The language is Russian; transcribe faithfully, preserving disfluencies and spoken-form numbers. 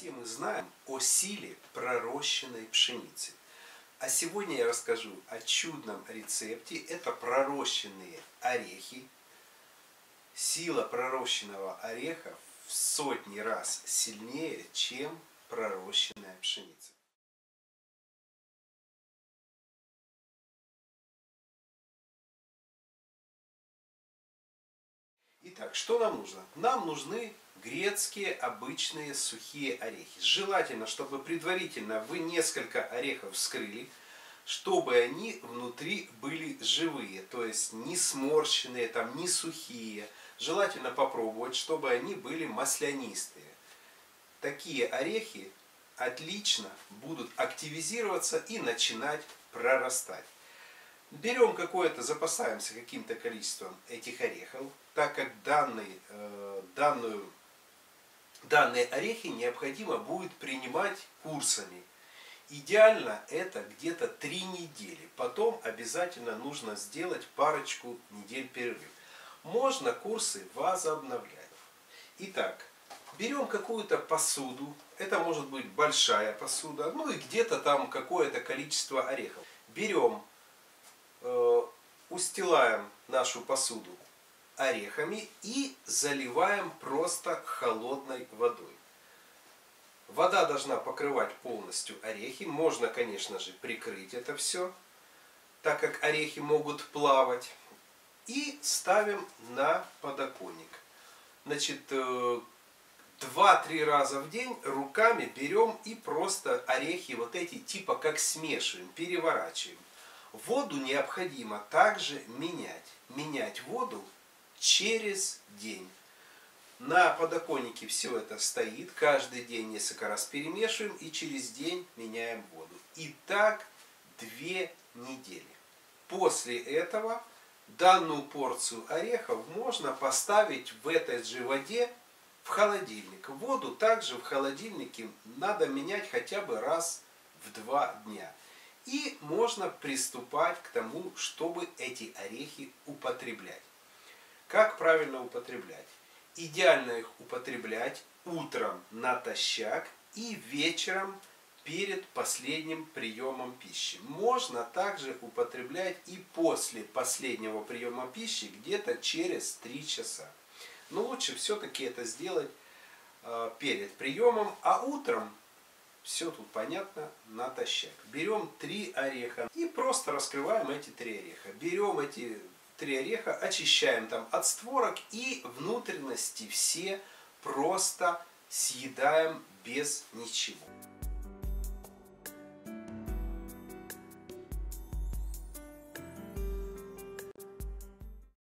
Все мы знаем о силе пророщенной пшеницы. А сегодня я расскажу о чудном рецепте. Это пророщенные орехи. Сила пророщенного ореха в сотни раз сильнее, чем пророщенная пшеница. Итак, что нам нужно? Нам нужны грецкие обычные сухие орехи. Желательно, чтобы предварительно вы несколько орехов вскрыли, чтобы они внутри были живые, то есть не сморщенные, там, не сухие. Желательно попробовать, чтобы они были маслянистые. Такие орехи отлично будут активизироваться и начинать прорастать. Берем какое-то, запасаемся каким-то количеством этих орехов, так как данный, э, данную, данные орехи необходимо будет принимать курсами. Идеально это где-то три недели. Потом обязательно нужно сделать парочку недель перерыв. Можно курсы возобновлять. Итак, берем какую-то посуду. Это может быть большая посуда. Ну и где-то там какое-то количество орехов. Берем, э, устилаем нашу посуду орехами и заливаем просто холодной водой. Вода должна покрывать полностью орехи. Можно, конечно же, прикрыть это все, так как орехи могут плавать. И ставим на подоконник. Значит, два-три раза в день руками берем и просто орехи вот эти типа как смешиваем, переворачиваем. Воду необходимо также менять. Менять воду через день. На подоконнике все это стоит. Каждый день несколько раз перемешиваем и через день меняем воду. И так две недели. После этого данную порцию орехов можно поставить в этой же воде в холодильник. Воду также в холодильнике надо менять хотя бы раз в два дня. И можно приступать к тому, чтобы эти орехи употреблять. Как правильно употреблять? Идеально их употреблять утром натощак и вечером перед последним приемом пищи. Можно также употреблять и после последнего приема пищи, где-то через три часа. Но лучше все-таки это сделать э, перед приемом, а утром, все тут понятно, натощак. Берем три ореха и просто раскрываем эти три ореха. Берем эти три ореха, очищаем там от створок и внутренности все просто съедаем без ничего.